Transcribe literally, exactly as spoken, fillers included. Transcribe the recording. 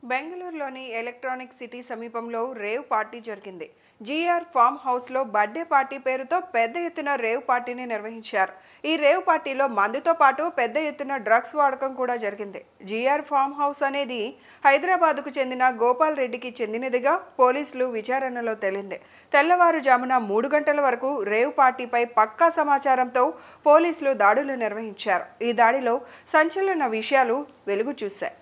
బెంగళూరులోని electronic city సమీపంలో rave party జరిగింది. జీఆర్ ఫామ్ హౌస్లో బర్త్డే పార్టీ పేరుతో పెద్ద ఎత్తున రేవ్ పార్టీని నిర్వహించారు. ఈ రేవ్ పార్టీలో మందుతో పాటు పెద్ద ఎత్తున డ్రగ్స్ వాడకం కూడా జరిగింది. జీఆర్ ఫామ్ హౌస్ అనేది హైదరాబాద్కు చెందిన గోపాల్ రెడ్డికి చెందినదిగా పోలీసులు విచారణలో తేలింది. తెల్లవారుజామున మూడు గంటల వరకు రేవ్ పార్టీపై పక్కా సమాచారంతో పోలీసులు దాడులు నిర్వహించారు. ఈ దాడిలో సంచలన విషయాలు వెలుగు చూశాయి.